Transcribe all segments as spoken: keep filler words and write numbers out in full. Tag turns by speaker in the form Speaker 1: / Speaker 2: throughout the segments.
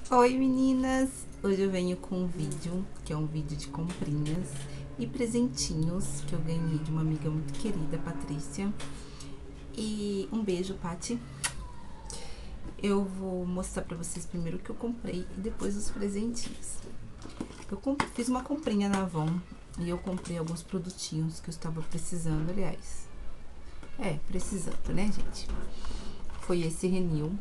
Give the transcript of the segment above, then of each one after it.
Speaker 1: Oi meninas! Hoje eu venho com um vídeo, que é um vídeo de comprinhas e presentinhos que eu ganhei de uma amiga muito querida, Patrícia. E um beijo, Pati. Eu vou mostrar pra vocês primeiro o que eu comprei e depois os presentinhos. Eu fiz uma comprinha na Avon e eu comprei alguns produtinhos que eu estava precisando, aliás. É, precisando, né, gente? Foi esse Renil,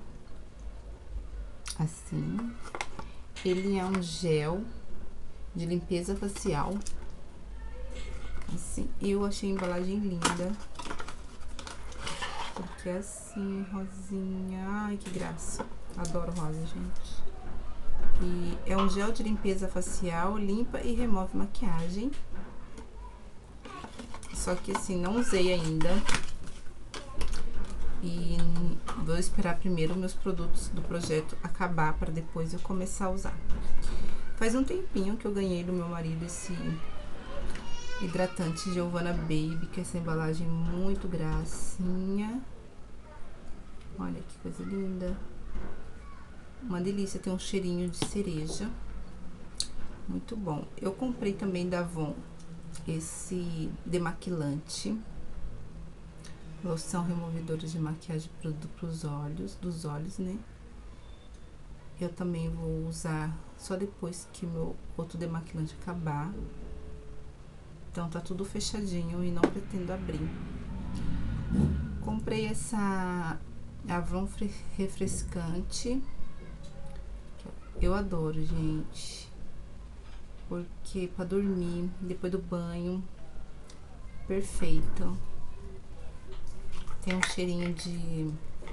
Speaker 1: assim. Ele é um gel de limpeza facial, assim. Eu achei a embalagem linda, porque é assim, rosinha. Ai, que graça. Adoro rosa, gente. E é um gel de limpeza facial, limpa e remove maquiagem. Só que assim, não usei ainda. E vou esperar primeiro meus produtos do projeto acabar para depois eu começar a usar. Faz um tempinho que eu ganhei do meu marido esse hidratante Giovanna Baby, que é essa embalagem muito gracinha. Olha que coisa linda. Uma delícia, tem um cheirinho de cereja. Muito bom. Eu comprei também da Avon esse demaquilante. Loção removedora de maquiagem produto pros olhos, dos olhos, né? Eu também vou usar só depois que meu outro demaquilante acabar. Então tá tudo fechadinho e não pretendo abrir. Comprei essa Avon refrescante. Eu adoro, gente. Porque pra dormir, depois do banho, perfeito. Tem um cheirinho de...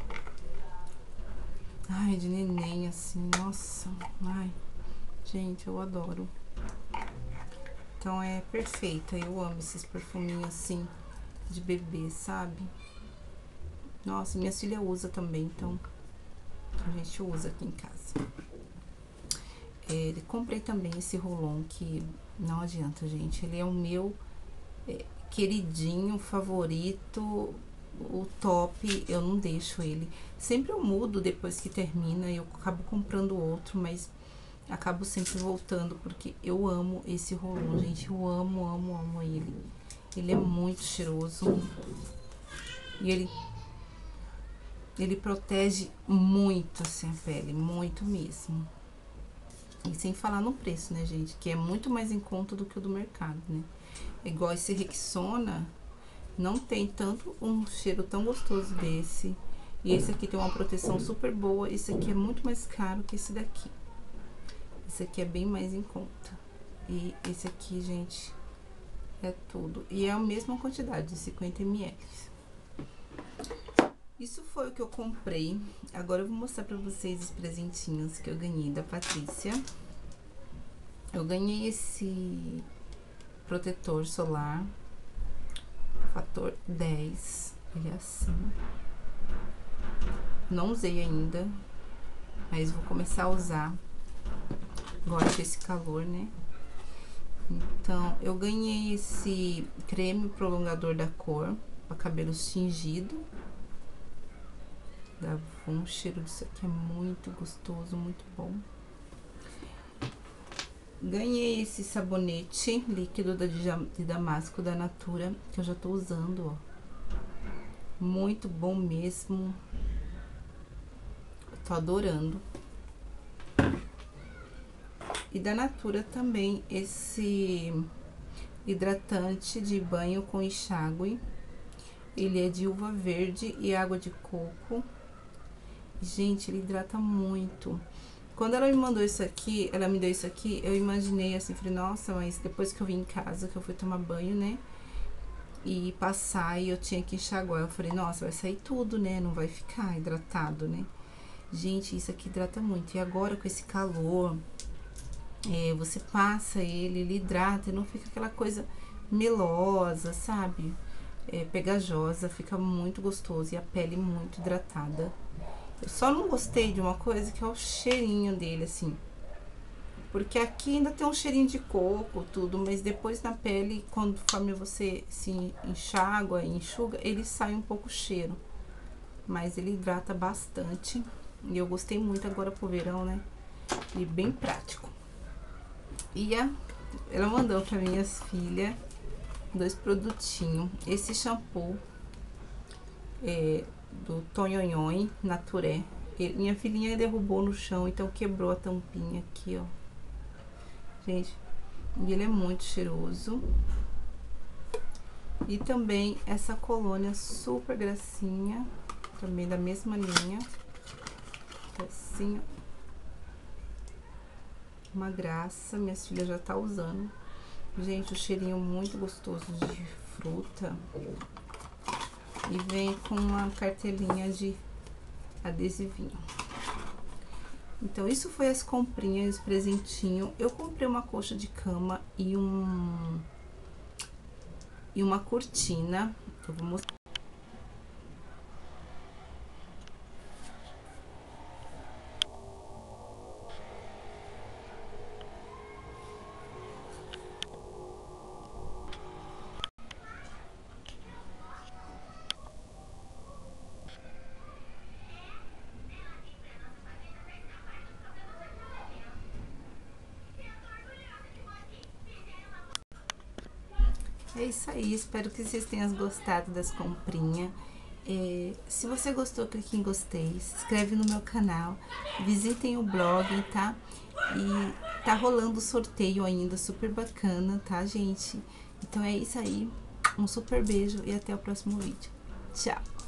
Speaker 1: Ai, de neném, assim, nossa. Ai, gente, eu adoro. Então é perfeita, eu amo esses perfuminhos assim, de bebê, sabe? Nossa, minha filha usa também, então a gente usa aqui em casa. É, comprei também esse Rolon, que não adianta, gente. Ele é o meu é, queridinho, favorito, o top. Eu não deixo ele. Sempre eu mudo depois que termina, eu acabo comprando outro, mas acabo sempre voltando, porque eu amo esse Rolon, gente. Eu amo, amo, amo ele. Ele é muito cheiroso. E ele... Ele protege muito, assim, a pele. Muito mesmo. E sem falar no preço, né, gente? Que é muito mais em conta do que o do mercado, né? Igual esse Rexona, não tem tanto um cheiro tão gostoso desse. E esse aqui tem uma proteção super boa. Esse aqui é muito mais caro que esse daqui. Esse aqui é bem mais em conta. E esse aqui, gente, é tudo. E é a mesma quantidade, de cinquenta mililitros. Isso foi o que eu comprei. Agora eu vou mostrar pra vocês os presentinhos que eu ganhei da Patrícia. Eu ganhei esse protetor solar, fator dez. Ele é assim. Não usei ainda, mas vou começar a usar agora com esse calor, né? Então, eu ganhei esse creme prolongador da cor para cabelo tingido. Da Avon, o cheiro disso aqui é muito gostoso, muito bom. Ganhei esse sabonete líquido da de damasco da Natura, que eu já tô usando, ó. Muito bom mesmo. Eu tô adorando. E da Natura também esse hidratante de banho com enxágue. Ele é de uva verde e água de coco. Gente, ele hidrata muito. Quando ela me mandou isso aqui, ela me deu isso aqui, eu imaginei assim, falei, nossa, mas depois que eu vim em casa, que eu fui tomar banho, né? E passar e eu tinha que enxaguar. Eu falei, nossa, vai sair tudo, né? Não vai ficar hidratado, né? Gente, isso aqui hidrata muito. E agora com esse calor, é, você passa ele, ele hidrata e não fica aquela coisa melosa, sabe? É, pegajosa, fica muito gostoso e a pele muito hidratada. Eu só não gostei de uma coisa que é o cheirinho dele, assim. Porque aqui ainda tem um cheirinho de coco, tudo, mas depois na pele, conforme você se enxágua e enxuga, ele sai um pouco o cheiro. Mas ele hidrata bastante. E eu gostei muito agora pro verão, né? e bem prático. E a, ela mandou para minhas filhas dois produtinhos. Esse shampoo é do Tonhonhon Naturé. Ele, minha filhinha derrubou no chão, então quebrou a tampinha aqui, ó. Gente, e ele é muito cheiroso. E também essa colônia super gracinha, também da mesma linha. Assim, ó. Uma graça, minhas filhas já tá usando. Gente, o cheirinho muito gostoso de fruta. E vem com uma cartelinha de adesivinho. Então, isso foi as comprinhas, os presentinhos. Eu comprei uma coxa de cama e um... E uma cortina. Eu vou mostrar. É isso aí, espero que vocês tenham gostado das comprinhas. É, se você gostou, clique em gostei, se inscreve no meu canal, visitem o blog, tá? E tá rolando sorteio ainda, super bacana, tá, gente? Então é isso aí, um super beijo e até o próximo vídeo. Tchau!